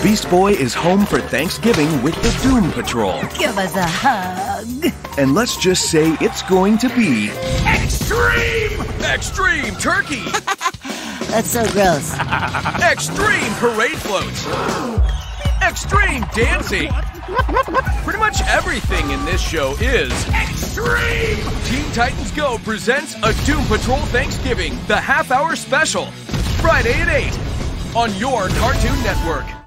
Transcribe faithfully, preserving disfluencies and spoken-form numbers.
Beast Boy is home for Thanksgiving with the Doom Patrol. Give us a hug. And let's just say it's going to be Extreme! Extreme turkey! That's so gross. Extreme parade floats! Extreme dancing! Pretty much everything in this show is extreme! Teen Titans Go presents a Doom Patrol Thanksgiving, the half-hour special. Friday at eight on your Cartoon Network.